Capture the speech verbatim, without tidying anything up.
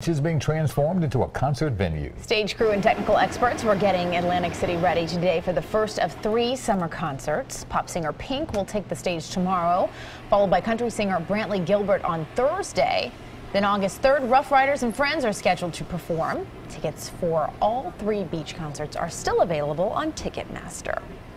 Is being transformed into a concert venue. Stage crew and technical experts were getting Atlantic City ready today for the first of three summer concerts. Pop singer Pink will take the stage tomorrow, followed by country singer Brantley Gilbert on Thursday. Then August third, Rough Riders and Friends are scheduled to perform. Tickets for all three beach concerts are still available on Ticketmaster.